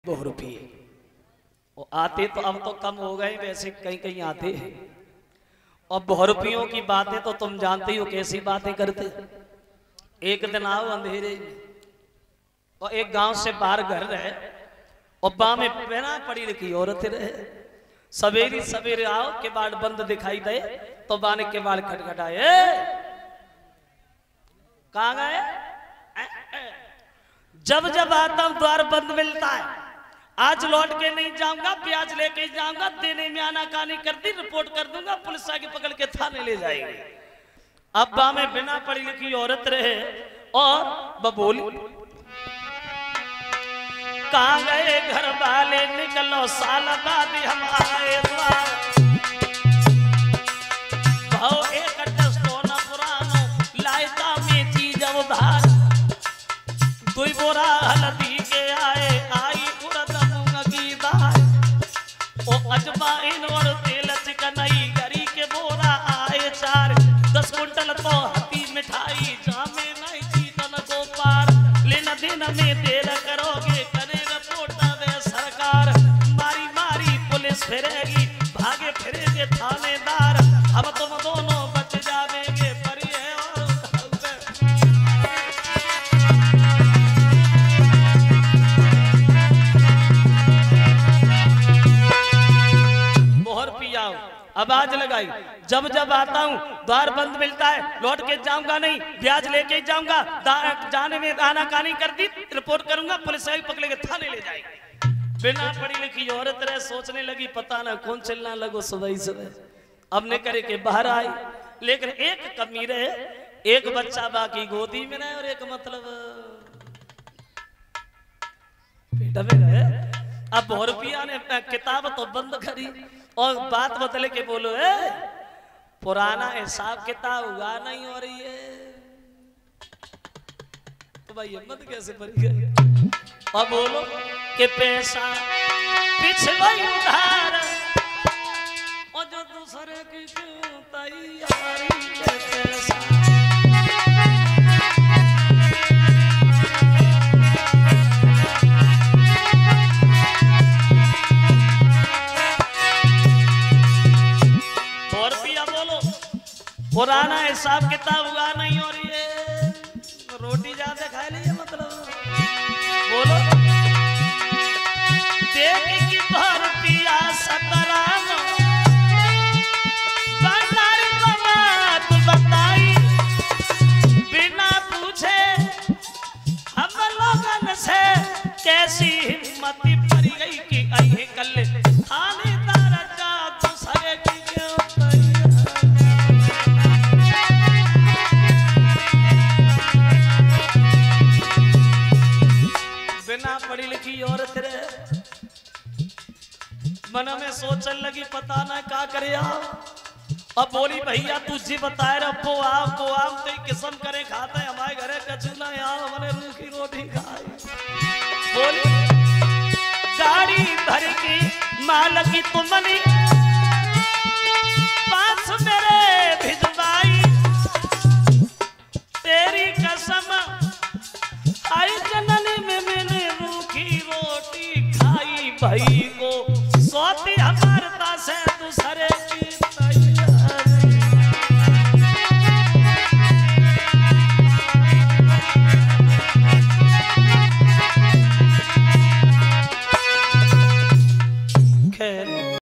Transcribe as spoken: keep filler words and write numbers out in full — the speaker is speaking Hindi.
दो रुपये वो आते तो अब तो कम हो गए, वैसे कहीं कहीं आते हैं। और बहुरुपियों की बातें तो तुम जानते हो कैसी बातें करते। एक दिन आओ अंधेरे में और एक गांव से बाहर घर रहे और बा में पहना पड़ी लिखी औरत रहे। सवेरी सवेरे आओ किवाड़ बंद दिखाई दे तो बा ने किवाड़ खटखटाए, कहाँ गए? जब जब आता हूं द्वार बंद मिलता है, आज लौट के नहीं जाऊंगा, ब्याज लेके जाऊंगा, देने में आनाकानी कर दी, रिपोर्ट कर दूंगा, पुलिस आके पकड़ के थाने ले जाएगी। अब बा में बिना पढ़ी लिखी औरत रहे और बबोली, कहाँ गए घर वाले, निकलो साल बाद हम आए द्वार। भाव एक टस्टोना पुरानो लायता में चीज उधार, कोई बोरा हल्दी के आए आई उड़द मूंग की दाल। ओ अजवाइन और तेल चिकनई गरी के बोरा आए चार, दस कुंटल तो हती मिठाई जामे नहीं चीतन को पार। लेना देना में देर करोगे करेगा पोटा वे सरकार, मारी मारी पुलिस फिरेगी भागे फिरेगे थानेदार। अब तुम दोनों बच जावेंगे पर ये आवाज लगाई। जब जब आता हूँ द्वार बंद मिलता है, लौट के जाऊंगा नहीं, ब्याज लेके जाऊंगा, जाने में आनाकानी कर दी, रिपोर्ट करूंगा, पुलिस आई पकड़ के थाने ले जाएगी। बिना पढ़ी लिखी औरत रहे सोचने लगी पता ना कौन चलना लगो सुबह सुबह। अब ने करे के बाहर आई, लेकिन एक कमी रहे, एक बच्चा बाकी गोदी में रहे और एक मतलब पेट में रहे। अब बहुरुपिया ने किताब तो बंद करी और बात बदले के बोलो, ए पुराना हिसाब किताब हुआ नहीं हो रही है तो भाई हिम्मत कैसे भरी गई। और बोलो कि पैसा पिछले उधार और जो दूसरे की क्यों तैयारी है पैसा। पुराना हिसाब किताब हुआ नहीं हो रही है, रोटी ज्यादा खा ली मतलब। बोलो देख की भरतिया सतराम भंडारी को बात बताई, बिना पूछे हम लोगन से कैसी हिम्मत भरी गई कि अहे कल थानेदार जा दूसरे की क्यों पढ़ी लिखी औरत रहे। मन में सोचने लगी पता ना क्या करे। अब बोली भैया तुझे बताए रखो आप को आम तो किस्म करे खाता है, हमारे घरे कचूला यहाँ हमने रूखी रोटी खाई। बोली गाड़ी भर की माल की तुमने पास मेरे भिजवाई, तेरी कसम आई जननी में मैंने रूखी रोटी खाई। भाई को